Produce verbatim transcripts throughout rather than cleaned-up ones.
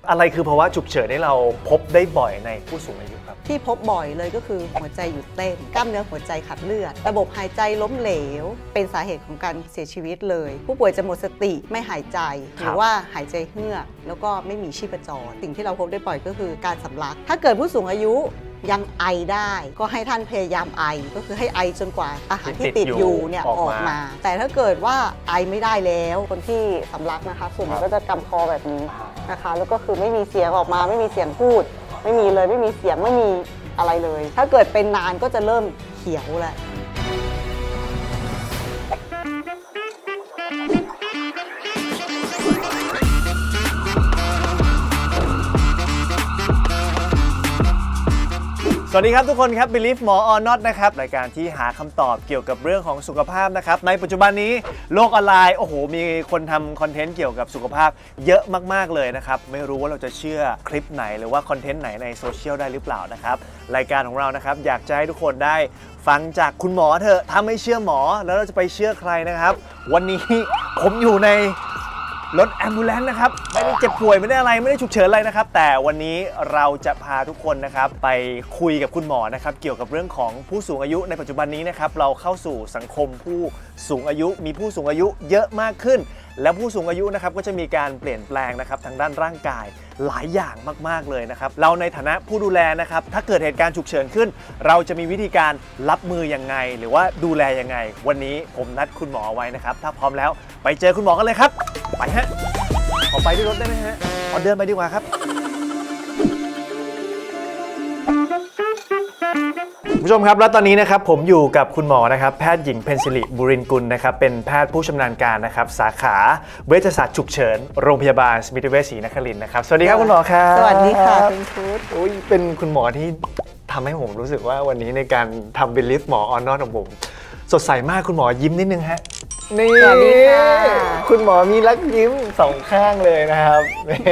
อะไรคือภาวะฉุกเฉินที่เราพบได้บ่อยในผู้สูงอายุครับที่พบบ่อยเลยก็คือหัวใจหยุดเต้นกล้ามเนื้อหัวใจขาดเลือดระบบหายใจล้มเหลวเป็นสาเหตุของการเสียชีวิตเลยผู้ป่วยจะหมดสติไม่หายใจหรือว่าหายใจเฮือกแล้วก็ไม่มีชีพจรสิ่งที่เราพบได้บ่อยก็คือการสำลักถ้าเกิดผู้สูงอายุยังไอได้ก็ให้ท่านพยายามไอก็คือให้ไอจนกว่าอาหารที่ติดอยู่เนี่ยออกมาแต่ถ้าเกิดว่าไอไม่ได้แล้วคนที่สำลักนะคะส่วนใหญ่ก็จะกำคอแบบนี้นะคะแล้วก็คือไม่มีเสียงออกมาไม่มีเสียงพูดไม่มีเลยไม่มีเสียงไม่มีอะไรเลยถ้าเกิดเป็นนานก็จะเริ่มเขียวแหละสวัสดีครับทุกคนครับ Believe หมอ or not นะครับรายการที่หาคำตอบเกี่ยวกับเรื่องของสุขภาพนะครับในปัจจุบันนี้โลกออนไลน์โอ้โหมีคนทำคอนเทนต์เกี่ยวกับสุขภาพเยอะมากๆเลยนะครับไม่รู้ว่าเราจะเชื่อคลิปไหนหรือว่าคอนเทนต์ไหนในโซเชียลได้หรือเปล่านะครับรายการของเรานะครับอยากจะให้ทุกคนได้ฟังจากคุณหมอเถอะถ้าไม่เชื่อหมอแล้วเราจะไปเชื่อใครนะครับวันนี้ผมอยู่ในรถแอมบูเลนซ์นะครับไม่ได้เจ็บป่วยไม่ได้อะไรไม่ได้ฉุกเฉินอะไรนะครับแต่วันนี้เราจะพาทุกคนนะครับไปคุยกับคุณหมอนะครับเกี่ยวกับเรื่องของผู้สูงอายุในปัจจุบันนี้นะครับเราเข้าสู่สังคมผู้สูงอายุมีผู้สูงอายุเยอะมากขึ้นและผู้สูงอายุนะครับก็จะมีการเปลี่ยนแปลงนะครับทางด้านร่างกายหลายอย่างมากๆเลยนะครับเราในฐานะผู้ดูแลนะครับถ้าเกิดเหตุการณ์ฉุกเฉินขึ้นเราจะมีวิธีการรับมือยังไงหรือว่าดูแลยังไงวันนี้ผมนัดคุณหมอไว้นะครับถ้าพร้อมแล้วไปเจอคุณหมอกันเลยครับไปฮะขอไปด้วยรถได้ไหมฮะขอเดินไปดีกว่าครับผู้ชมครับแล้วตอนนี้นะครับผมอยู่กับคุณหมอนะครับแพทย์หญิงเพ็ญศิริบุรินทร์กุลนะครับเป็นแพทย์ผู้ชำนาญการนะครับสาขาเวชศาสตร์ฉุกเฉินโรงพยาบาลสมิติเวชศรีนครินทร์นะครับสวัสดีครับคุณหมอครับสวัสดีค่ะคุณชุดโอ้ยเป็นคุณหมอที่ทำให้ผมรู้สึกว่าวันนี้ในการทำ Believe หมอ or not ของผมสดใสมากคุณหมอยิ้มนิดนึงฮะนี่สวัสดีค่ะคุณหมอมีรักยิ้มสองข้างเลยนะครับ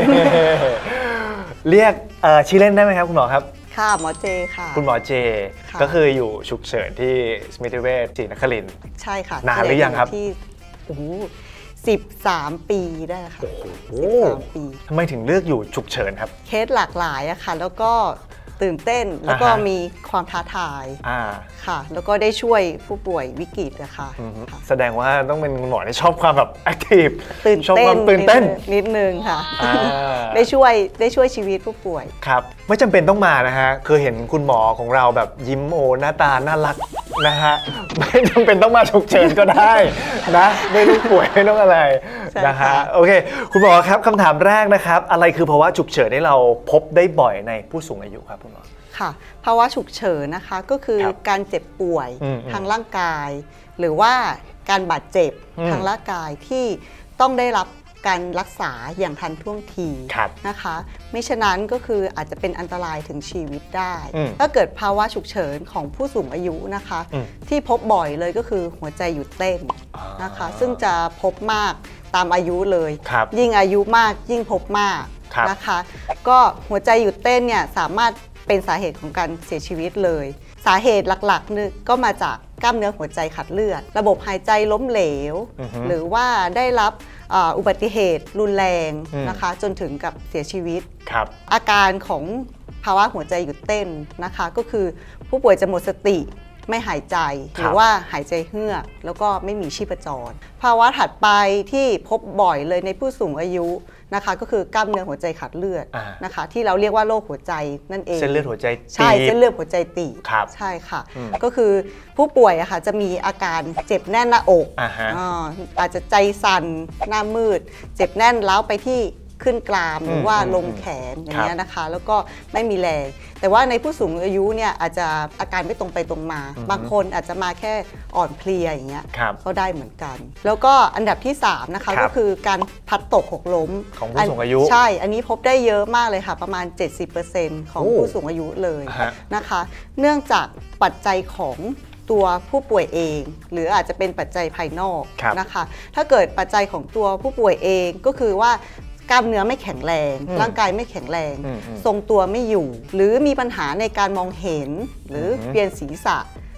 เรียกชื่อเล่นได้ไหมครับคุณหมอครับค่ะหมอเจค่ะคุณหมอเจก็คืออยู่ฉุกเฉินที่สมิติเวชศรีนครินทร์ใช่ค่ะนานหรือยังครับที่โอ้โหสิบสามปีได้ค่ะสิบสามปีทำไมถึงเลือกอยู่ฉุกเฉินครับเคสหลากหลายอะค่ะแล้วก็ตื่นเต้นแล้วก็มีความท้าทายค่ะแล้วก็ได้ช่วยผู้ป่วยวิกฤตนะคะแสดงว่าต้องเป็นหมอที่ชอบความแบบแอคทีฟตื่นเต้นตื่นเต้นนิดนึงค่ะได้ช่วยได้ช่วยชีวิตผู้ป่วยครับไม่จำเป็นต้องมานะฮะเคยเห็นคุณหมอของเราแบบยิ้มโอหน้าตาน่ารักนะฮะไม่จำเป็นต้องมาฉุกเฉินก็ได้นะไม่ต้องป่วยไม่ต้องอะไรนะฮะโอเคคุณหมอครับคำถามแรกนะครับอะไรคือภาวะฉุกเฉินที่เราพบได้บ่อยในผู้สูงอายุครับคุณหมอค่ะภาวะฉุกเฉินนะคะก็คือการเจ็บป่วยทางร่างกายหรือว่าการบาดเจ็บทางร่างกายที่ต้องได้รับการรักษาอย่างทันท่วงทีนะคะไม่ฉะนั้นก็คืออาจจะเป็นอันตรายถึงชีวิตได้ถ้าเกิดภาวะฉุกเฉินของผู้สูงอายุนะคะที่พบบ่อยเลยก็คือหัวใจหยุดเต้นนะคะซึ่งจะพบมากตามอายุเลยยิ่งอายุมากยิ่งพบมากนะคะก็หัวใจหยุดเต้นเนี่ยสามารถเป็นสาเหตุของการเสียชีวิตเลยสาเหตุหลักๆนึงก็มาจากกล้ามเนื้อหัวใจขาดเลือดระบบหายใจล้มเหลวหรือว่าได้รับอุบัติเหตุรุนแรงนะคะจนถึงกับเสียชีวิตอาการของภาวะหัวใจหยุดเต้นนะคะก็คือผู้ป่วยจะหมดสติไม่หายใจหรือว่าหายใจเฮือกแล้วก็ไม่มีชีพจรภาวะถัดไปที่พบบ่อยเลยในผู้สูงอายุนะคะก็คือกล้ามเนื้อหัวใจขาดเลือดนะคะที่เราเรียกว่าโรคหัวใจนั่นเองเส้นเลือดหัวใจตีบใช่เส้นเลือดหัวใจตีบใช่ค่ะก็คือผู้ป่วยอะค่ะจะมีอาการเจ็บแน่นหน้าอกอาจจะใจสั่นหน้ามืดเจ็บแน่นล้าวไปที่ขึ้นกรามหรือว่าลงแขนอย่างเงี้ยนะคะแล้วก็ไม่มีแรงแต่ว่าในผู้สูงอายุเนี่ยอาจจะอาการไม่ตรงไปตรงมาบางคนอาจจะมาแค่อ่อนเพลียอย่างเงี้ยก็ได้เหมือนกันแล้วก็อันดับที่สามนะคะก็คือการพลัดตกหกล้มของผู้สูงอายุใช่อันนี้พบได้เยอะมากเลยค่ะประมาณ เจ็ดสิบเปอร์เซ็นต์ ของผู้สูงอายุเลยนะคะเนื่องจากปัจจัยของตัวผู้ป่วยเองหรืออาจจะเป็นปัจจัยภายนอกนะคะถ้าเกิดปัจจัยของตัวผู้ป่วยเองก็คือว่ากล้ามเนื้อไม่แข็งแรงร่างกายไม่แข็งแรงทรงตัวไม่อยู่หรือมีปัญหาในการมองเห็นหรือเปลี่ยนศีรษะ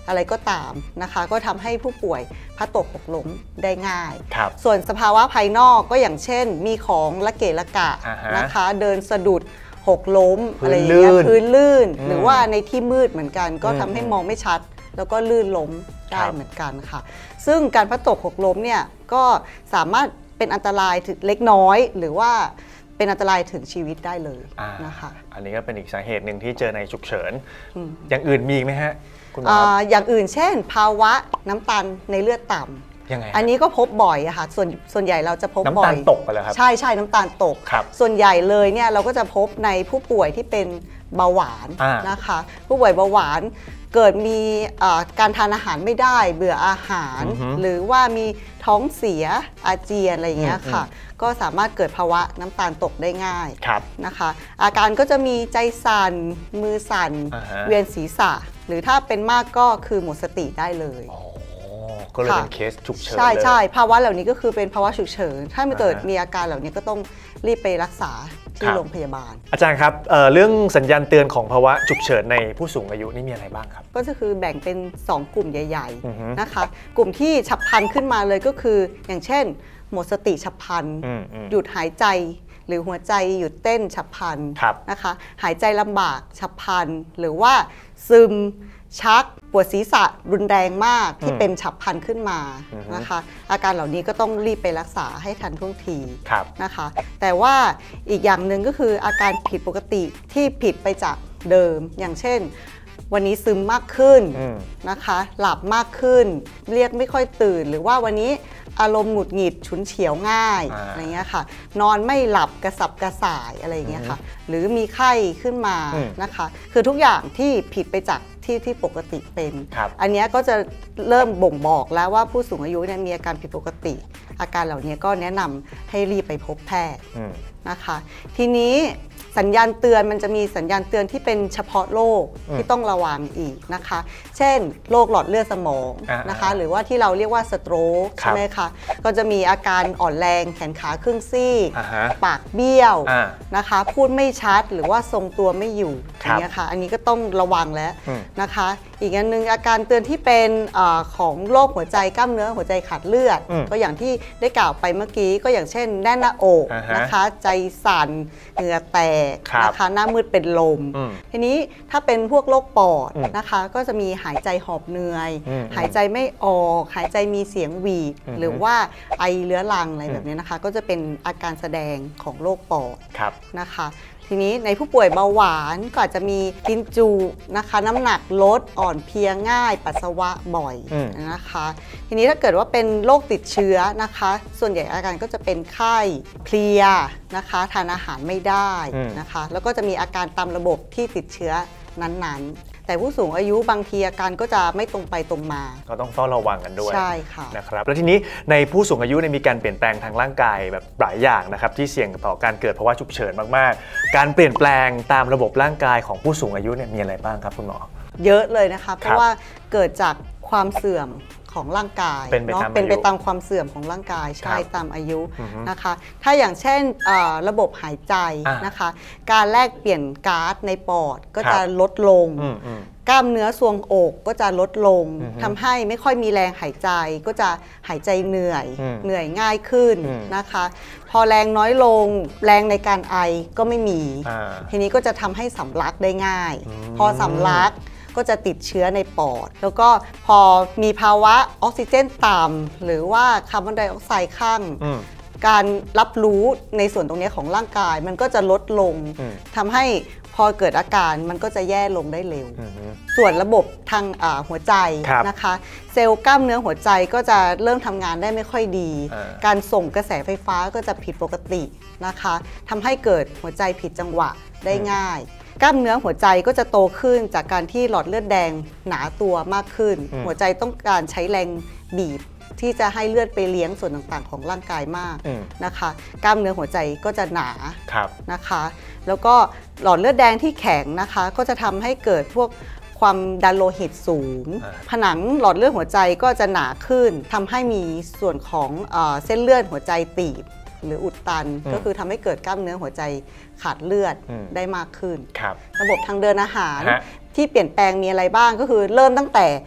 อะไรก็ตามนะคะก็ทำให้ผู้ป่วยพลัดตกหกล้มได้ง่ายส่วนสภาวะภายนอกก็อย่างเช่นมีของละเกะละกะนะคะเดินสะดุดหกล้มอะไรอย่างเงี้ยพื้นลื่นหรือว่าในที่มืดเหมือนกันก็ทำให้มองไม่ชัดแล้วก็ลื่นล้มได้เหมือนกันค่ะซึ่งการพลัดตกหกล้มเนี่ยก็สามารถเป็นอันตรายถึงเล็กน้อยหรือว่าเป็นอันตรายถึงชีวิตได้เลยนะคะอันนี้ก็เป็นอีกสาเหตุหนึ่งที่เจอในฉุกเฉินอย่างอื่นมีไหมฮะคุณหมออย่างอื่นเช่นภาวะน้ำตาลในเลือดต่ำยังไงอันนี้ก็พบบ่อยอะค่ะส่วนส่วนใหญ่เราจะพบบ่อยน้ำตาลตกไปแล้วครับใช่ใช่น้ำตาลตกส่วนใหญ่เลยเนี่ยเราก็จะพบในผู้ป่วยที่เป็นเบาหวานนะคะผู้ป่วยเบาหวานเกิดมีการทานอาหารไม่ได้เบื่ออาหารหรือว่ามีท้องเสียอาเจียนอะไรอย่างเงี้ยค่ะก็สามารถเกิดภาวะน้ำตาลตกได้ง่ายนะคะอาการก็จะมีใจสั่นมือสั่นเวียนศีรษะหรือถ้าเป็นมากก็คือหมดสติได้เลยก็เลยเป็นเคสฉุกเฉินใช่ใช่ภาวะเหล่านี้ก็คือเป็นภาวะฉุกเฉินถ้าไม่เกิดมีอาการเหล่านี้ก็ต้องรีบไปรักษาที่โรงพยาบาลอาจารย์ครับ เ, เรื่องสัญญาณเตือนของภาวะฉุกเฉินในผู้สูงอายุนี่มีอะไรบ้างครับก็จะคือแบ่งเป็นสองกลุ่มใหญ่ๆนะคะกลุ่มที่ฉับพลันขึ้นมาเลยก็คืออย่างเช่นหมดสติฉับพลันหยุดหายใจหรือหัวใจหยุดเต้นฉับพลันนะคะหายใจลำบากฉับพลันหรือว่าซึมชักปวดศีรษะรุนแรงมากที่เป็นฉับพลันขึ้นมานะคะอาการเหล่านี้ก็ต้องรีบไปรักษาให้ทันท่วงทีนะคะแต่ว่าอีกอย่างหนึ่งก็คืออาการผิดปกติที่ผิดไปจากเดิมอย่างเช่นวันนี้ซึมมากขึ้นนะคะหลับมากขึ้นเรียกไม่ค่อยตื่นหรือว่าวันนี้อารมณ์หงุดหงิดฉุนเฉียวง่ายอะไรเงี้ยค่ะนอนไม่หลับกระสับกระส่ายอะไรเงี้ยค่ะหรือมีไข้ขึ้นมานะคะคือทุกอย่างที่ผิดไปจากที่ที่ปกติเป็นอันนี้ก็จะเริ่มบ่งบอกแล้วว่าผู้สูงอายุเนี่ยมีอาการผิดปกติอาการเหล่านี้ก็แนะนำให้รีบไปพบแพทย์นะคะทีนี้สัญญาณเตือนมันจะมีสัญญาณเตือนที่เป็นเฉพาะโรคที่ต้องระวังอีกนะคะเช่นโรคหลอดเลือดสมองนะคะหรือว่าที่เราเรียกว่าสโตรกใช่ไหมคะก็จะมีอาการอ่อนแรงแขนขาครึ่งซี่ปากเบี้ยวนะคะพูดไม่ชัดหรือว่าทรงตัวไม่อยู่อย่างเงี้ยค่ะอันนี้ก็ต้องระวังแล้วนะคะอีกอันนึงอาการเตือนที่เป็นของโรคหัวใจกล้ามเนื้อหัวใจขาดเลือดก็อย่างที่ได้กล่าวไปเมื่อกี้ก็อย่างเช่นแน่นหน้าอกนะคะใจสั่นเหงื่อแตกนะคะหน้ามืดเป็นลมทีนี้ถ้าเป็นพวกโรคปอดนะคะก็จะมีหายใจหอบเหนื่อยหายใจไม่ออกหายใจมีเสียงหวีดหรือว่าไอเรื้อรังอะไรแบบนี้นะคะก็จะเป็นอาการแสดงของโรคปอดนะคะทีนี้ในผู้ป่วยเบาหวานก็อาจจะมีกินจุนะคะน้ำหนักลดอ่อนเพลียง่ายปัสสาวะบ่อยนะคะทีนี้ถ้าเกิดว่าเป็นโรคติดเชื้อนะคะส่วนใหญ่อาการก็จะเป็นไข้เพลียนะคะทานอาหารไม่ได้นะคะแล้วก็จะมีอาการตามระบบที่ติดเชื้อนั้นๆแต่ผู้สูงอายุบางทีอาการก็จะไม่ตรงไปตรงมาก็ต้องเฝ้าระวังกันด้วยใช่ค่ะนะครับแล้วทีนี้ในผู้สูงอายุมีการเปลี่ยนแปลงทางร่างกายแบบหลายอย่างนะครับที่เสี่ยงต่อการเกิดภาวะฉุกเฉินมากๆการเปลี่ยนแปลงตามระบบร่างกายของผู้สูงอายุเนี่ยมีอะไรบ้างครับคุณหมอเยอะเลยนะคะเพราะว่าเกิดจากความเสื่อมของร่างกายเนาะเป็นไปตามความเสื่อมของร่างกายใช่ตามอายุนะคะถ้าอย่างเช่นระบบหายใจนะคะการแลกเปลี่ยนก๊าซในปอดก็จะลดลงกล้ามเนื้อทรวงอกก็จะลดลงทำให้ไม่ค่อยมีแรงหายใจก็จะหายใจเหนื่อยเหนื่อยง่ายขึ้นนะคะพอแรงน้อยลงแรงในการไอก็ไม่มีทีนี้ก็จะทำให้สำลักได้ง่ายพอสำลักก็จะติดเชื้อในปอดแล้วก็พอมีภาวะออกซิเจนต่ำหรือว่าคาร์บอนไดออกไซด์ข้างการรับรู้ในส่วนตรงนี้ของร่างกายมันก็จะลดลงทำให้พอเกิดอาการมันก็จะแย่ลงได้เร็วส่วนระบบทางหัวใจนะคะเซลล์กล้ามเนื้อหัวใจก็จะเริ่มทำงานได้ไม่ค่อยดีการส่งกระแสไฟฟ้าก็จะผิดปกตินะคะทำให้เกิดหัวใจผิดจังหวะได้ง่ายกล้ามเนื้อหัวใจก็จะโตขึ้นจากการที่หลอดเลือดแดงหนาตัวมากขึ้นหัวใจต้องการใช้แรงบีบที่จะให้เลือดไปเลี้ยงส่วนต่างๆของร่างกายมากนะคะกล้ามเนื้อหัวใจก็จะหนานะคะแล้วก็หลอดเลือดแดงที่แข็งนะคะก็จะทำให้เกิดพวกความดันโลหิตสูงผนังหลอดเลือดหัวใจก็จะหนาขึ้นทำให้มีส่วนของเส้นเลือดหัวใจตีบหรืออุดตันก็คือทำให้เกิดกล้ามเนื้อหัวใจขาดเลือดได้มากขึ้น ระบบทางเดินอาหารที่เปลี่ยนแปลงมีอะไรบ้างก็คือเริ่มตั้งแต่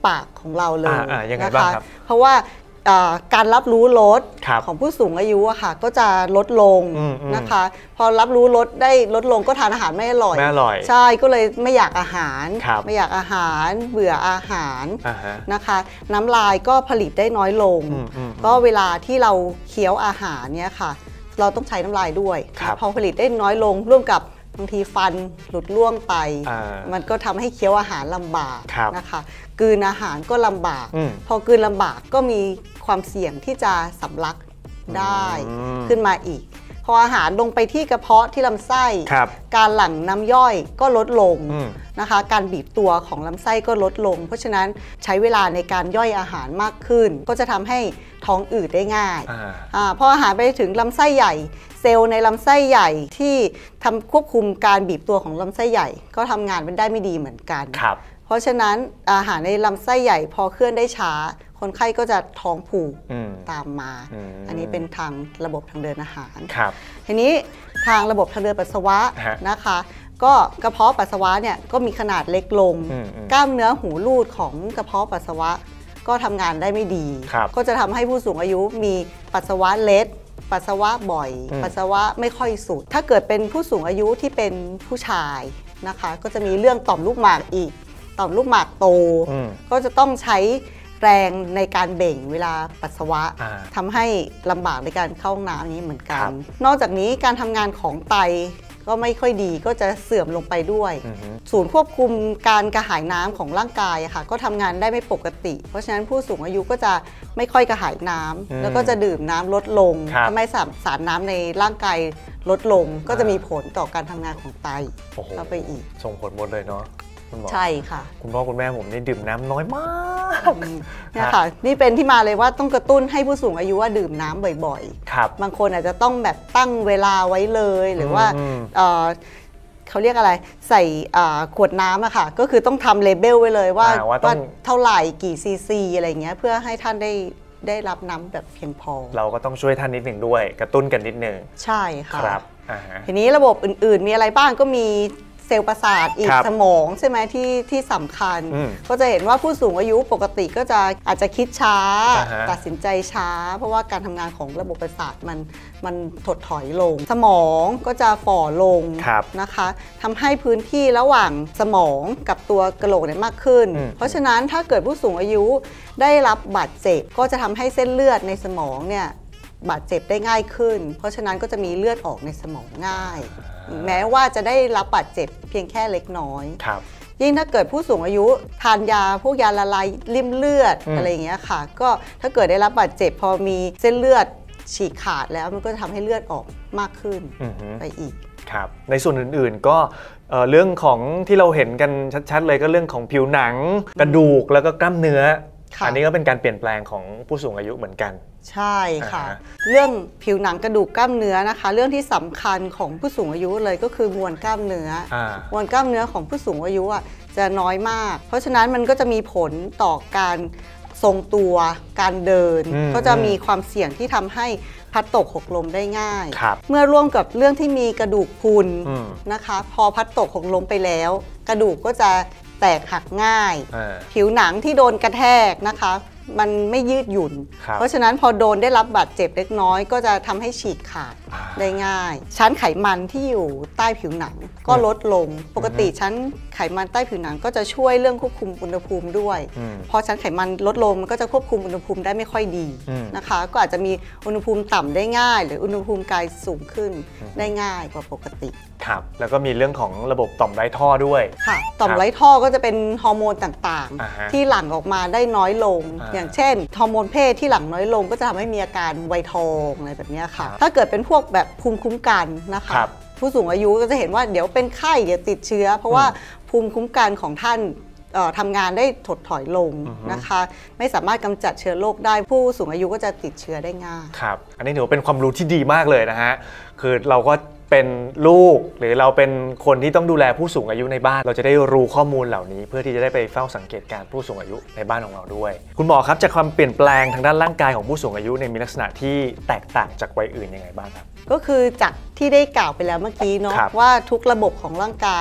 ปากของเราเลยนะคะเพราะว่าการรับรู้รสของผู้สูงอายุอะค่ะก็จะลดลงนะคะพอรับรู้รสได้ลดลงก็ทานอาหารไม่อร่อยใช่ก็เลยไม่อยากอาหารไม่อยากอาหารเบื่ออาหารนะคะน้ำลายก็ผลิตได้น้อยลงก็เวลาที่เราเคี้ยวอาหารเนี่ยค่ะเราต้องใช้น้ำลายด้วยพอผลิตได้น้อยลงร่วมกับบางทีฟันหลุดร่วงไปมันก็ทำให้เคี้ยวอาหารลำบากนะคะกลืนอาหารก็ลำบากพอกลืนลำบากก็มีความเสี่ยงที่จะสำลักได้ขึ้นมาอีกพออาหารลงไปที่กระเพาะที่ลำไส้การหลั่งน้ำย่อยก็ลดลงนะคะการบีบตัวของลำไส้ก็ลดลงเพราะฉะนั้นใช้เวลาในการย่อยอาหารมากขึ้นก็จะทำให้ท้องอืดได้ง่ายอ่าพออาหารไปถึงลำไส้ใหญ่เซลล์ในลำไส้ใหญ่ที่ทำควบคุมการบีบตัวของลำไส้ใหญ่ก็ทำงานมันได้ไม่ดีเหมือนกันเพราะฉะนั้นอาหารในลำไส้ใหญ่พอเคลื่อนได้ช้าคนไข้ก็จะท้องผูกตามมาออันนี้เป็นทางระบบทางเดินอาหารทีนี้ทางระบบทางเดินปัสสาวะนะคะก็กระเพาะปัสสาวะเนี่ยก็มีขนาดเล็กลงกล้ามเนื้อหูรูดของกระเพาะปัสสาวะก็ทำงานได้ไม่ดีก็จะทำให้ผู้สูงอายุมีปัสสาวะเล็ดปัสสาวะบ่อยปัสสาวะไม่ค่อยสุดถ้าเกิดเป็นผู้สูงอายุที่เป็นผู้ชายนะคะก็จะมีเรื่องต่อมลูกหมากอีกต่อมลูกหมากโตก็จะต้องใช้แรงในการเบ่งเวลาปัสสาวะทำให้ลำบากในการเข้าห้องน้ำนี้เหมือนกันนอกจากนี้การทำงานของไตก็ไม่ค่อยดีก็จะเสื่อมลงไปด้วยศูนย์ควบคุมการกระหายน้ำของร่างกายค่ะก็ทำงานได้ไม่ปกติเพราะฉะนั้นผู้สูงอายุก็จะไม่ค่อยกระหายน้ำแล้วก็จะดื่มน้ำลดลงทำให้สารน้ำในร่างกายลดลงก็จะมีผลต่อการทำงานของไตเข้าไปอีกส่งผลหมดเลยเนาะใช่ค่ะคุณพ่อคุณแม่ผมนี่ดื่มน้ำน้อยมากเนี่ยค่ะนี่เป็นที่มาเลยว่าต้องกระตุ้นให้ผู้สูงอายุว่าดื่มน้ำบ่อยๆครับบางคนอาจจะต้องแบบตั้งเวลาไว้เลยหรือว่าเขาเรียกอะไรใส่ขวดน้ำอะค่ะก็คือต้องทำเลเบลไว้เลยว่าว่าเท่าไหร่กี่ซีซีอะไรเงี้ยเพื่อให้ท่านได้ได้รับน้ำแบบเพียงพอเราก็ต้องช่วยท่านนิดหนึ่งด้วยกระตุ้นกันนิดหนึ่งใช่ค่ะครับทีนี้ระบบอื่นๆมีอะไรบ้างก็มีเซลล์ประสาทอีกสมองใช่ไหมที่ที่สำคัญก็จะเห็นว่าผู้สูงอายุปกติก็จะอาจจะคิดช้าตัดสินใจช้าเพราะว่าการทำงานของระบบประสาทมันมันถดถอยลงสมองก็จะฝ่อลงนะคะทำให้พื้นที่ระหว่างสมองกับตัวกระโหลกเนี่ยมากขึ้นเพราะฉะนั้นถ้าเกิดผู้สูงอายุได้รับบาดเจ็บก็จะทำให้เส้นเลือดในสมองเนี่ยบาดเจ็บได้ง่ายขึ้นเพราะฉะนั้นก็จะมีเลือดออกในสมองง่ายแม้ว่าจะได้รับบาดเจ็บเพียงแค่เล็กน้อยยิ่งถ้าเกิดผู้สูงอายุทานยาพวกยาละลายริ่มเลือด อ, อะไรอย่างเงี้ยค่ะก็ถ้าเกิดได้รับบาดเจ็บพอมีเส้นเลือดฉีกขาดแล้วมันก็จะทำให้เลือดออกมากขึ้นไปอีกครับในส่วนอื่นๆก็เ, เรื่องของที่เราเห็นกันชัดๆเลยก็เรื่องของผิวหนังกระดูกแล้วก็กล้ามเนื้ออันนี้ก็เป็นการเปลี่ยนแปลงของผู้สูงอายุเหมือนกันใช่ค่ะเรื่องผิวหนังกระดูกกล้ามเนื้อนะคะเรื่องที่สำคัญของผู้สูงอายุเลยก็คือมวลกล้ามเนื้อมวลกล้ามเนื้อของผู้สูงอายุอ่ะจะน้อยมากเพราะฉะนั้นมันก็จะมีผลต่อการทรงตัวการเดินก็จะมีความเสี่ยงที่ทำให้พัดตกหกล้มได้ง่ายเมื่อร่วมกับเรื่องที่มีกระดูกพรุนนะคะพอพัดตกหกล้มไปแล้วกระดูกก็จะแตกหักง่ายผิวหนังที่โดนกระแทกนะคะมันไม่ยืดหยุ่นเพราะฉะนั้นพอโดนได้รับบาดเจ็บเล็กน้อยก็จะทำให้ฉีกขาดได้ง่ายชั้นไขมันที่อยู่ใต้ผิวหนังก็ลดลงปกติชั้นไขมันใต้ผิวหนังก็จะช่วยเรื่องควบคุมอุณหภูมิด้วยพอชั้นไขมันลดลงมันก็จะควบคุมอุณหภูมิได้ไม่ค่อยดีนะคะก็อาจจะมีอุณหภูมิต่ำได้ง่ายหรืออุณหภูมิกายสูงขึ้นได้ง่ายกว่าปกติครับแล้วก็มีเรื่องของระบบต่อมไร้ท่อด้วยค่ะต่อมไร้ท่อก็จะเป็นฮอร์โมนต่างๆที่หลั่งออกมาได้น้อยลงอย่างเช่นฮอร์โมนเพศที่หลั่งน้อยลงก็จะทำให้มีอาการไวทองอะไรแบบนี้ค่ะถ้าเกิดเป็นพวกแบบภูมิคุ้มกันนะคะผู้สูงอายุก็จะเห็นว่าเดี๋ยวเป็นไข้เดี๋ยวติดเชื้อเพราะว่าภูมิคุ้มกันของท่านทำงานได้ถดถอยลงนะคะไม่สามารถกำจัดเชื้อโรคได้ผู้สูงอายุก็จะติดเชื้อได้ง่ายครับอันนี้ถือว่าเป็นความรู้ที่ดีมากเลยนะฮะคือเราก็เป็นลูกหรือเราเป็นคนที่ต้องดูแลผู้สูงอายุในบ้านเราจะได้รู้ข้อมูลเหล่านี้เพื่อที่จะได้ไปเฝ้าสังเกตการผู้สูงอายุในบ้านของเราด้วยคุณหมอครับจากความเปลี่ยนแปลงทางด้านร่างกายของผู้สูงอายุในมีลักษณะที่แตกต่างจากวัยอื่นยังไงบ้างครับก็คือจากที่ได้กล่าวไปแล้วเมื่อกี้เนาะว่าทุกระบบของร่างกาย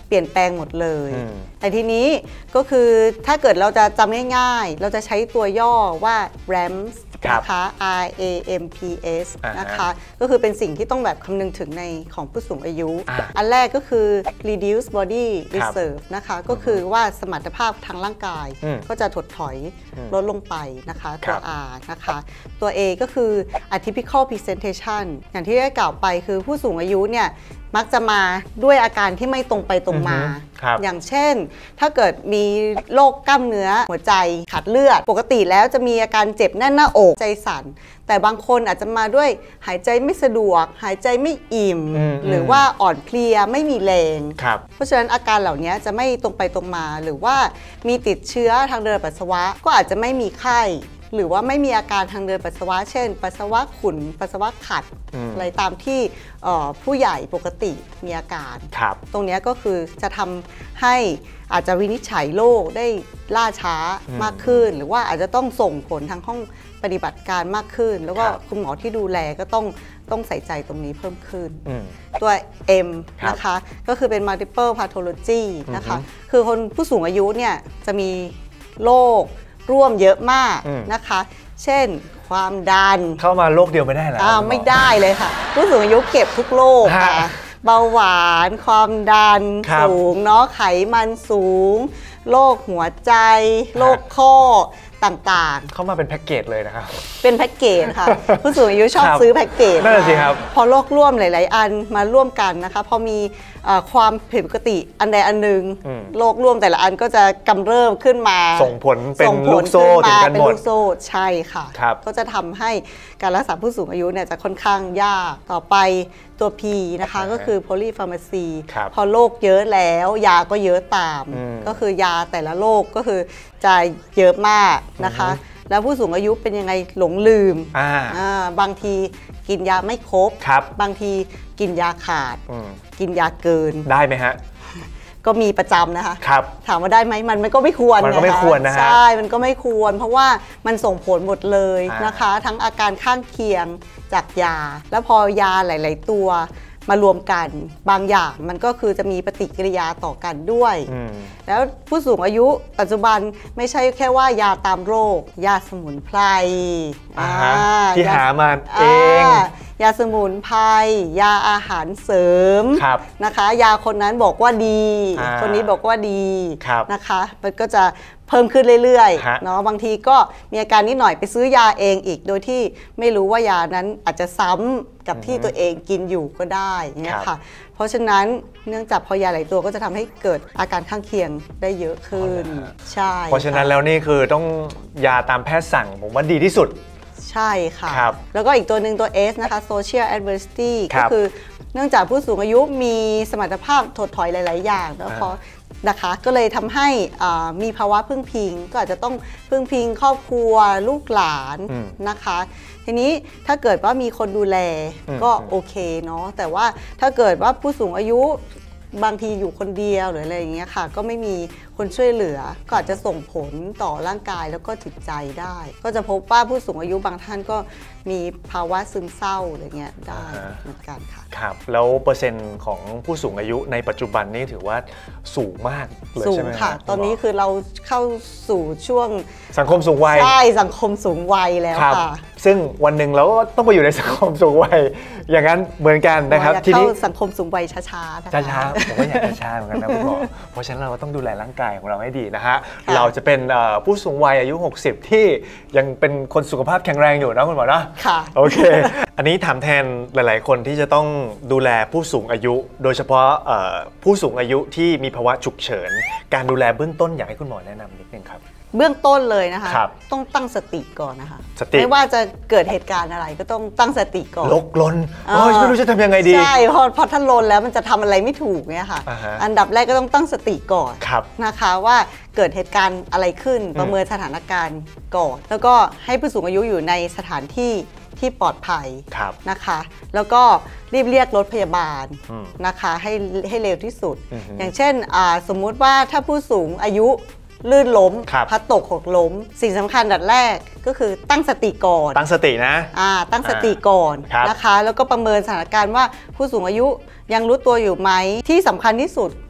เปลี่ยนแปลงหมดเลย แต่ทีนี้ก็คือถ้าเกิดเราจะจำง่ายๆเราจะใช้ตัวย่อว่า แรมส์ นะคะ R A M P S นะคะก็คือเป็นสิ่งที่ต้องแบบคำนึงถึงในของผู้สูงอายุ อันแรกก็คือ reduce body reserve นะคะก็คือว่าสมรรถภาพทางร่างกายก็จะถดถอยลดลงไปนะคะตัว R นะคะตัว A ก็คือ atypical presentation อย่างที่ได้กล่าวไปคือผู้สูงอายุเนี่ยมักจะมาด้วยอาการที่ไม่ตรงไปตรงมาอย่างเช่นถ้าเกิดมีโรคกล้ามเนื้อหัวใจขาดเลือดปกติแล้วจะมีอาการเจ็บแน่นหน้าอกใจสั่นแต่บางคนอาจจะมาด้วยหายใจไม่สะดวกหายใจไม่อิ่มหรือว่าอ่อนเพลียไม่มีแรงเพราะฉะนั้นอาการเหล่านี้จะไม่ตรงไปตรงมาหรือว่ามีติดเชื้อทางเดินปัสสาวะก็อาจจะไม่มีไข้หรือว่าไม่มีอาการทางเดินปัสสาวะเช่นปัสสาวะขุ่นปัสสาวะขัดอะไรตามที่ผู้ใหญ่ปกติมีอาการตรงนี้ก็คือจะทำให้อาจจะวินิจฉัยโรคได้ล่าช้ามากขึ้นหรือว่าอาจจะต้องส่งผลทางห้องปฏิบัติการมากขึ้นแล้วก็คุณหมอที่ดูแลก็ต้องต้องใส่ใจตรงนี้เพิ่มขึ้นตัว M นะคะก็คือเป็น multiple pathology นะคะคือคนผู้สูงอายุเนี่ยจะมีโรคร่วมเยอะมากนะคะ เช่นความดันเข้ามาโรคเดียวไม่ได้แล้วไม่ได้เลยค่ะผู้สูงอายุเก็บทุกโรคค่ะเบาหวานความดันสูงเนาะไขมันสูงโรคหัวใจโรคข้อต่างๆเข้ามาเป็นแพ็กเกจเลยนะครับเป็นแพ็กเกจค่ะผู้สูงอายุชอบซื้อแพ็กเกจนั่นแหละสิครับพอโรคร่วมหลายๆอันมาร่วมกันนะคะพอมีความผิดปกติอันใดอันหนึ่งโรคร่วมแต่ละอันก็จะกำเริบขึ้นมาส่งผลเป็นลูกโซ่ถึงกันหมดเป็นลูกโซ่ใช่ค่ะก็จะทำให้การรักษาผู้สูงอายุเนี่ยจะค่อนข้างยากต่อไปตัว P นะคะก็คือ polypharmacy พอโรคเยอะแล้วยาก็เยอะตามก็คือยาแต่ละโรคก็คือจะเยอะมากนะคะแล้วผู้สูงอายุเป็นยังไงหลงลืมบางทีกินยาไม่ครบบางทีกินยาขาดกินยาเกินได้ไหมฮะก็มีประจำนะคะครับถามว่าได้ไหมมันมันก็ไม่ควรมันก็ไม่ควรนะฮะใช่มันก็ไม่ควรเพราะว่ามันส่งผลหมดเลยนะคะทั้งอาการข้างเคียงจากยาแล้วพอยาหลายๆตัวมารวมกันบางอย่างมันก็คือจะมีปฏิกิริยาต่อกันด้วยแล้วผู้สูงอายุปัจจุบันไม่ใช่แค่ว่ายาตามโรคยาสมุนไพรที่หามาเองยาสมุนไพรยาอาหารเสริมนะคะยาคนนั้นบอกว่าดีคนนี้บอกว่าดีนะคะมันก็จะเพิ่มขึ้นเรื่อยๆเนาะบางทีก็มีอาการนิดหน่อยไปซื้อยาเองอีกโดยที่ไม่รู้ว่ายานั้นอาจจะซ้ำกับที่ตัวเองกินอยู่ก็ได้เนี่ยค่ะเพราะฉะนั้นเนื่องจากพอยาหลายตัวก็จะทำให้เกิดอาการข้างเคียงได้เยอะขึ้นใช่เพราะฉะนั้นแล้วนี่คือต้องยาตามแพทย์สั่งผมว่าดีที่สุดใช่ค่ะแล้วก็อีกตัวหนึ่งตัว S นะคะ social adversity ก็คือเนื่องจากผู้สูงอายุมีสมรรถภาพถดถอยหลายๆอย่างแล้วพอนะคะก็เลยทำให้มีภาวะพึ่งพิงก็อาจจะต้องพึ่งพิงครอบครัวลูกหลานนะคะทีนี้ถ้าเกิดว่ามีคนดูแลก็โอเคเนาะแต่ว่าถ้าเกิดว่าผู้สูงอายุบางทีอยู่คนเดียวหรืออะไรอย่างเงี้ยค่ะก็ไม่มีคนช่วยเหลือก็อาจจะส่งผลต่อร่างกายแล้วก็จิตใจได้ก็จะพบว่าผู้สูงอายุบางท่านก็มีภาวะซึมเศร้าอะไรเงี้ยได้เหมือนกันค่ะครับแล้วเปอร์เซ็นต์ของผู้สูงอายุในปัจจุบันนี่ถือว่าสูงมากเลยใช่ไหมค่ะตอนนี้คือเราเข้าสู่ช่วงสังคมสูงวัยใช่สังคมสูงวัยแล้วค่ะซึ่งวันหนึ่งเราก็ต้องไปอยู่ในสังคมสูงวัยอย่างนั้นเหมือนกันนะครับทีนี้สังคมสูงวัยช้าๆช้าๆผมก็อยากช้าๆเหมือนกันนะคุณหมอเพราะฉะนั้นเราก็ต้องดูแลร่างกายของเราให้ดีนะฮะเราจะเป็นผู้สูงวัยอายุหกสิบที่ยังเป็นคนสุขภาพแข็งแรงอยู่นะคุณหมอนะค่ะโอเคอันนี้ถามแทนหลายๆคนที่จะต้องดูแลผู้สูงอายุโดยเฉพาะผู้สูงอายุที่มีภาวะฉุกเฉินการดูแลเบื้องต้นอยากให้คุณหมอแนะนำนิดนึงครับเบื้องต้นเลยนะคะต้องตั้งสติก่อนนะคะไม่ว่าจะเกิดเหตุการณ์อะไรก็ต้องตั้งสติก่อนลกลนไม่รู้จะทำยังไงดีใช่พอพอท่านลนแล้วมันจะทำอะไรไม่ถูกเนี่ยค่ะอันดับแรกก็ต้องตั้งสติก่อนนะคะว่าเกิดเหตุการณ์อะไรขึ้นประเมินสถานการณ์ก่อนแล้วก็ให้ผู้สูงอายุอยู่ในสถานที่ที่ปลอดภัยนะคะแล้วก็รีบเรียกรถพยาบาลนะคะให้ให้เร็วที่สุดอย่างเช่นสมมุติว่าถ้าผู้สูงอายุลื่นล้มพัดตกหกล้มสิ่งสำคัญดัดแรกก็คือตั้งสติก่อนตั้งสตินะอ่าตั้งสติก่อนนะคะแล้วก็ประเมินสถานการณ์ว่าผู้สูงอายุยังรู้ตัวอยู่ไหมที่สำคัญที่สุด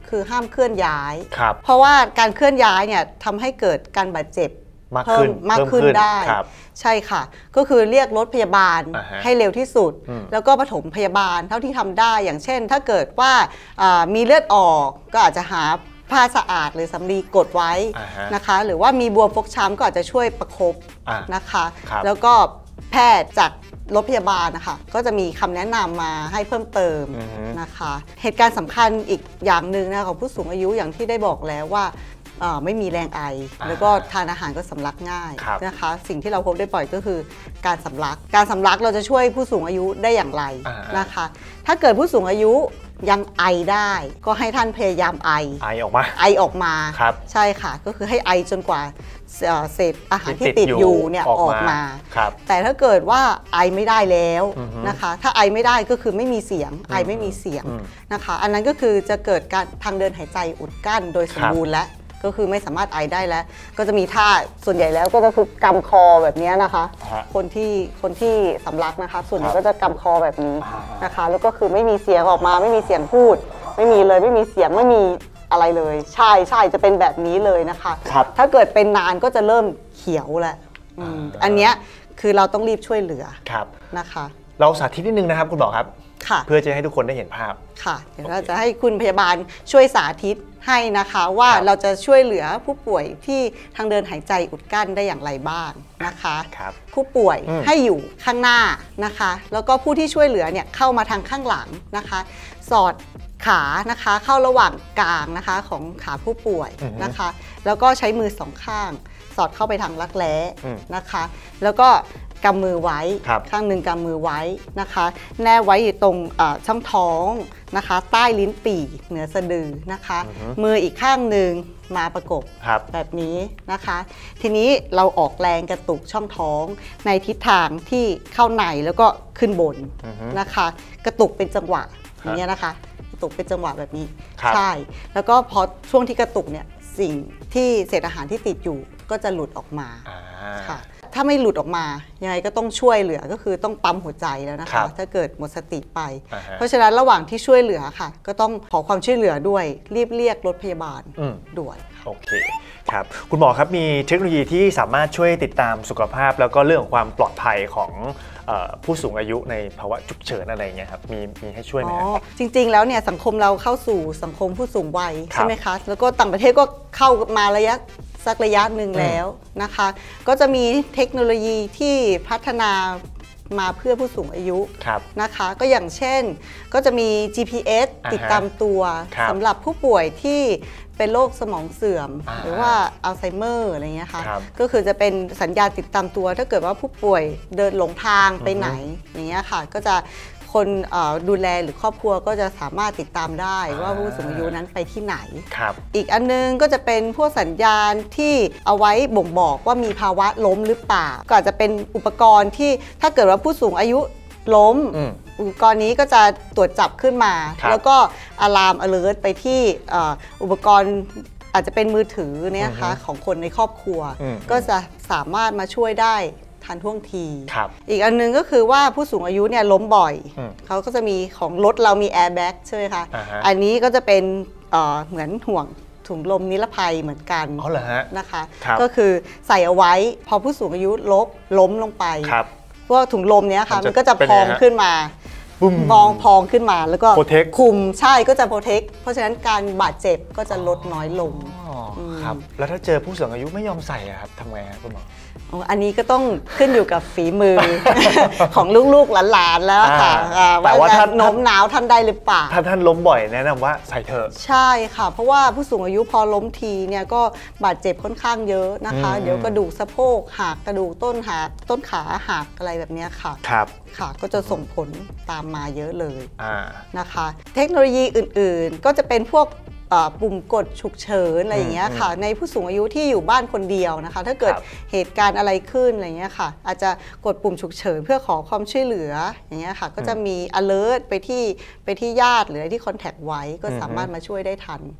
คือห้ามเคลื่อนย้ายครับเพราะว่าการเคลื่อนย้ายเนี่ยทำให้เกิดการบาดเจ็บมากขึ้นมากขึ้นได้ ใช่ค่ะก็คือเรียกรถพยาบาลให้เร็วที่สุดแล้วก็ปฐมพยาบาลเท่าที่ทำได้อย่างเช่นถ้าเกิดว่ามีเลือดออกก็อาจจะหาผ้าสะอาดหรือสำลีกดไว้นะคะหรือว่ามีบวมฟกช้ำก็อาจจะช่วยประคบนะคะแล้วก็แพทย์จากรถพยาบาลนะคะก็จะมีคำแนะนำมาให้เพิ่มเติมนะคะเหตุการณ์สำคัญอีกอย่างหนึ่งนะของผู้สูงอายุอย่างที่ได้บอกแล้วว่าไม่มีแรงไอแล้วก็ทานอาหารก็สำลักง่ายนะคะสิ่งที่เราพบได้บ่อยก็คือการสำลักการสำลักเราจะช่วยผู้สูงอายุได้อย่างไรนะคะถ้าเกิดผู้สูงอายุยังไอได้ก็ให้ท่านพยายามไอไอออกมาไอออกมาใช่ค่ะก็คือให้ไอจนกว่าเศษอาหารที่ติดอยู่เนี่ยออกมาแต่ถ้าเกิดว่าไอไม่ได้แล้วนะคะถ้าไอไม่ได้ก็คือไม่มีเสียงไอไม่มีเสียงนะคะอันนั้นก็คือจะเกิดการทางเดินหายใจอุดกั้นโดยสมบูรณ์แล้วก็คือไม่สามารถไอได้แล้วก็จะมีท่าส่วนใหญ่แล้วก็จะคือกำคอแบบนี้นะคะคนที่คนที่สำลักนะคะส่วนใหญ่ก็จะกำคอแบบนี้นะคะแล้วก็คือไม่มีเสียงออกมาไม่มีเสียงพูดไม่มีเลยไม่มีเสียงไม่มีอะไรเลยใช่ใช่จะเป็นแบบนี้เลยนะคะถ้าเกิดเป็นนานก็จะเริ่มเขียวแล้วอันนี้คือเราต้องรีบช่วยเหลือนะคะเราสาธิตนิดนึงนะครับคุณหมอครับเพื่อจะให้ทุกคนได้เห็นภาพค่ะเดี๋ยวเราจะให้คุณพยาบาลช่วยสาธิตให้นะคะว่าเราจะช่วยเหลือผู้ป่วยที่ทางเดินหายใจอุดกั้นได้อย่างไรบ้างนะคะผู้ป่วยให้อยู่ข้างหน้านะคะแล้วก็ผู้ที่ช่วยเหลือเนี่ยเข้ามาทางข้างหลังนะคะสอดขานะคะเข้าระหว่างกลางนะคะของขาผู้ป่วยนะคะแล้วก็ใช้มือสองข้างสอดเข้าไปทางรักแร้นะคะแล้วก็กำมือไว้ข้างหนึ่งกำมือไว้นะคะแนบไว้อยู่ตรงช่องท้องนะคะใต้ลิ้นปี่เหนือสะดือนะคะมืออีกข้างหนึ่งมาประกบ บ, แบบนี้นะคะทีนี้เราออกแรงกระตุกช่องท้องในทิศทางที่เข้าในแล้วก็ขึ้นบนนะคะกระตุกเป็นจังหวะอย่างนี้นะคะกระตุกเป็นจังหวะแบบนี้ใช่แล้วก็พอช่วงที่กระตุกเนี่ยสิ่งที่เศษอาหารที่ติดอยู่ก็จะหลุดออกมาค่ะถ้าไม่หลุดออกมายังไงก็ต้องช่วยเหลือก็คือต้องปั๊มหัวใจแล้วนะคะถ้าเกิดหมดสติไปเพราะฉะนั้นระหว่างที่ช่วยเหลือค่ะก็ต้องขอความช่วยเหลือด้วยรีบเรียกรถพยาบาลด่วนโอเคครับคุณหมอครับมีเทคโนโลยีที่สามารถช่วยติดตามสุขภาพแล้วก็เรื่องของความปลอดภัยของผู้สูงอายุในภาวะฉุกเฉินอะไรเงี้ยครับมีมีให้ช่วยไหมครับจริงๆแล้วเนี่ยสังคมเราเข้าสู่สังคมผู้สูงวัยใช่ไหมคะแล้วก็ต่างประเทศก็เข้ามาระยะสักระยะหนึ่งแล้วนะคะก็จะมีเทคโนโลยีที่พัฒนามาเพื่อผู้สูงอายุนะคะก็อย่างเช่นก็จะมี จี พี เอส ติดตามตัวสำหรับผู้ป่วยที่เป็นโรคสมองเสื่อมหรือว่าอัลไซเมอร์อะไรเงี้ยค่ะก็คือจะเป็นสัญญาณติดตามตัวถ้าเกิดว่าผู้ป่วยเดินหลงทางไปไหนอย่างเงี้ยค่ะก็จะคนดูแลหรือครอบครัวก็จะสามารถติดตามได้ว่าผู้สูงอายุนั้นไปที่ไหนอีกอันนึงก็จะเป็นพวกสัญญาณที่เอาไว้บ่งบอกว่ามีภาวะล้มหรือเปล่าก็อาจจะเป็นอุปกรณ์ที่ถ้าเกิดว่าผู้สูงอายุล้มอุปกรณ์นี้ก็จะตรวจจับขึ้นมาแล้วก็อะลามอเลิร์ตไปที่อุปกรณ์อาจจะเป็นมือถือเนี่ยค่ะของคนในครอบครัวก็จะสามารถมาช่วยได้ทันท่วงทีอีกอันนึงก็คือว่าผู้สูงอายุเนี่ยล้มบ่อยเขาก็จะมีของรถเรามีแอร์แบ็กใช่ไหมคะอันนี้ก็จะเป็นเหมือนห่วงถุงลมนิรภัยเหมือนกันนะคะก็คือใส่เอาไว้พอผู้สูงอายุล้มล้มลงไปพวกถุงลมเนี้ยค่ะมันก็จะพองขึ้นมาพองพองขึ้นมาแล้วก็คุมใช่ก็จะโปรเทคเพราะฉะนั้นการบาดเจ็บก็จะลดน้อยลงครับแล้วถ้าเจอผู้สูงอายุไม่ยอมใส่ครับทำไงครับคุณหมออันนี้ก็ต้องขึ้นอยู่กับฝีมือของลูกๆหลานๆแล้วค่ะแต่ว่าท่านโน้มน้าวท่านได้หรือเปล่าถ้าท่านล้มบ่อยแนะนำว่าใส่เถอะใช่ค่ะเพราะว่าผู้สูงอายุพอล้มทีเนี่ยก็บาดเจ็บค่อนข้างเยอะนะคะเดี๋ยวกระดูกสะโพกหักกระดูกต้นหักต้นขาหักอะไรแบบนี้ค่ะครับค่ะก็จะส่งผลตามมาเยอะเลยนะคะเทคโนโลยีอื่นๆก็จะเป็นพวกปุ่มกดฉุกเฉินอะไรอย่างเงี้ยค่ะในผู้สูงอายุที่อยู่บ้านคนเดียวนะคะถ้าเกิดเหตุการณ์อะไรขึ้นอะไรเงี้ยค่ะอาจจะกดปุ่มฉุกเฉินเพื่อขอความช่วยเหลืออย่างเงี้ยค่ะก็จะมี alert ไปที่ไปที่ญาติหรือที่คอนแทคไว้ก็สามารถมาช่วยได้ทัน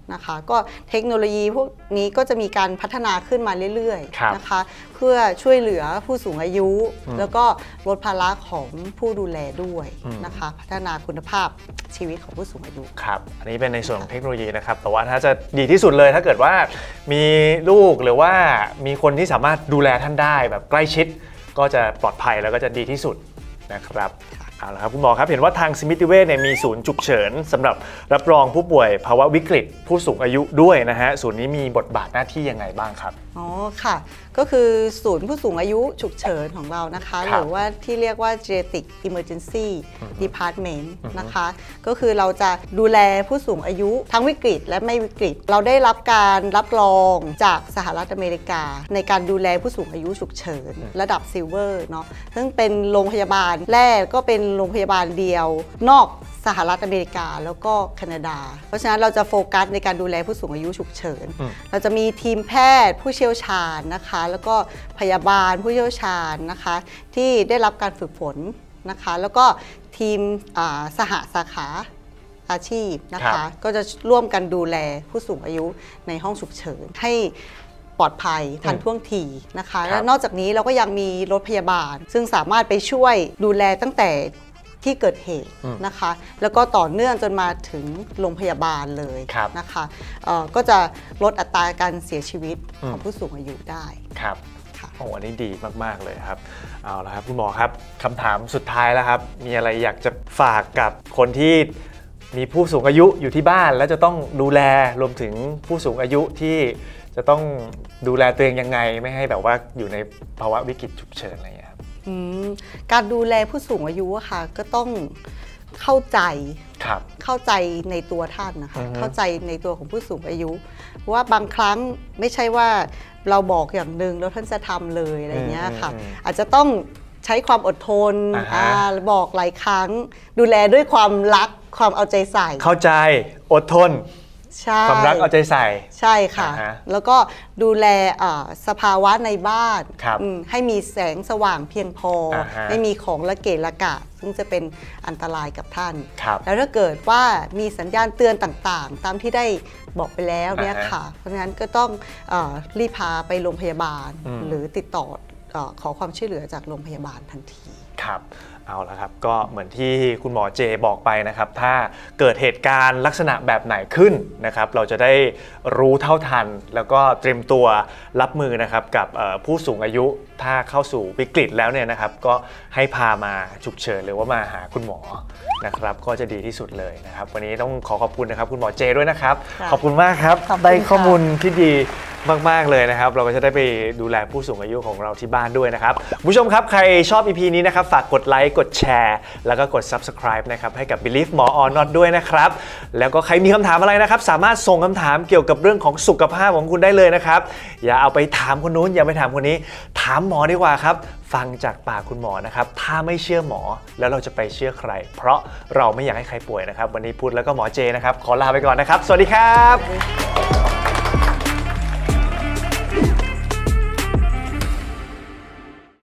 นะคะก็เทคโนโลยีพวกนี้ก็จะมีการพัฒนาขึ้นมาเรื่อยๆนะคะเพื่อช่วยเหลือผู้สูงอายุ แล้วก็ลดภาระของผู้ดูแลด้วยนะคะพัฒนาคุณภาพชีวิตของผู้สูงอายุครับอันนี้เป็นในส่วนของเทคโนโลยีนะครับแต่ว่าถ้าจะดีที่สุดเลยถ้าเกิดว่ามีลูกหรือว่ามีคนที่สามารถดูแลท่านได้แบบใกล้ชิดก็จะปลอดภัยแล้วก็จะดีที่สุดนะครับเอาละครับคุณหมอครับเห็นว่าทางสมิติเวชเนี่ยมีศูนย์ฉุกเฉินสำหรับรับรองผู้ป่วยภาวะวิกฤตผู้สูงอายุด้วยนะฮะศูนย์นี้มีบทบาทหน้าที่ยังไงบ้างครับอ๋อค่ะก็คือศูนย์ผู้สูงอายุฉุกเฉินของเรานะคะหรือว่าที่เรียกว่า Geriatric Emergency Department นะคะก็คือเราจะดูแลผู้สูงอายุทั้งวิกฤตและไม่วิกฤตเราได้รับการรับรองจากสหรัฐอเมริกาในการดูแลผู้สูงอายุฉุกเฉินระดับซิลเวอร์เนาะซึ่งเป็นโรงพยาบาลแรกก็เป็นโรงพยาบาลเดียวนอกสหรัฐอเมริกาแล้วก็แคนาดาเพราะฉะนั้นเราจะโฟกัสในการดูแลผู้สูงอายุฉุกเฉินเราจะมีทีมแพทย์ผู้เชี่ยวชาญนะคะแล้วก็พยาบาลผู้เชี่ยวชาญนะคะที่ได้รับการฝึกฝนนะคะแล้วก็ทีมสหสาขาอาชีพนะคะก็จะร่วมกันดูแลผู้สูงอายุในห้องฉุกเฉินให้ปลอดภัยทันท่วงทีนะคะและนอกจากนี้เราก็ยังมีรถพยาบาลซึ่งสามารถไปช่วยดูแลตั้งแต่ที่เกิดเหตุนะคะแล้วก็ต่อเนื่องจนมาถึงโรงพยาบาลเลยนะคะก็จะลดอัตราการเสียชีวิตของผู้สูงอายุได้ครับโอ้อันนี้ดีมากๆเลยครับเอาละครับคุณหมอครับคำถามสุดท้ายแล้วครับมีอะไรอยากจะฝากกับคนที่มีผู้สูงอายุอยู่ที่บ้านแล้วจะต้องดูแลรวมถึงผู้สูงอายุที่จะต้องดูแลตัวเองยังไงไม่ให้แบบว่าอยู่ในภาวะวิกฤตฉุกเฉินอะไรอย่างเงี้ยครับการดูแลผู้สูงอายุค่ะก็ต้องเข้าใจเข้าใจในตัวท่านนะคะเข้าใจในตัวของผู้สูงอายุว่าบางครั้งไม่ใช่ว่าเราบอกอย่างหนึ่งแล้วท่านจะทำเลยอะไรเงี้ยค่ะอาจจะต้องใช้ความอดทนบอกหลายครั้งดูแลด้วยความรักความเอาใจใส่เข้าใจอดทนความรักเอาใจใส่ใช่ค่ะแล้วก็ดูแลสภาวะในบ้านให้มีแสงสว่างเพียงพอไม่มีของละเกะละกะซึ่งจะเป็นอันตรายกับท่านแล้วถ้าเกิดว่ามีสัญญาณเตือนต่างๆตามที่ได้บอกไปแล้วเนี่ยค่ะเพราะฉะนั้นก็ต้องรีบพาไปโรงพยาบาลหรือติดต่อขอความช่วยเหลือจากโรงพยาบาลทันทีครับเอาละครับก็เหมือนที่คุณหมอเจบอกไปนะครับถ้าเกิดเหตุการณ์ลักษณะแบบไหนขึ้นนะครับเราจะได้รู้เท่าทันแล้วก็เตรียมตัวรับมือนะครับกับผู้สูงอายุถ้าเข้าสู่วิกฤตแล้วเนี่ยนะครับก็ให้พามาฉุกเฉินหรือว่ามาหาคุณหมอนะครับก็จะดีที่สุดเลยนะครับวันนี้ต้องขอขอบคุณนะครับคุณหมอเจด้วยนะครับขอบคุณมากครับได้ข้อมูลที่ดีมากๆเลยนะครับเราก็จะได้ไปดูแลผู้สูงอายุของเราที่บ้านด้วยนะครับผู้ชมครับใครชอบ อี พี นี้นะครับฝากกดไลค์กดแชร์แล้วก็กด ซับสไครบ์ นะครับให้กับ Believe หมอ or Not ด้วยนะครับแล้วก็ใครมีคำถามอะไรนะครับสามารถส่งคำถามเกี่ยวกับเรื่องของสุขภาพของคุณได้เลยนะครับอย่าเอาไปถามคนนู้นอย่าไปถามคนนี้ถามหมอดีกว่าครับฟังจากปากคุณหมอนะครับถ้าไม่เชื่อหมอแล้วเราจะไปเชื่อใครเพราะเราไม่อยากให้ใครป่วยนะครับวันนี้พุทธแล้วก็หมอเจนะครับขอลาไปก่อนนะครับสวัสดีครับ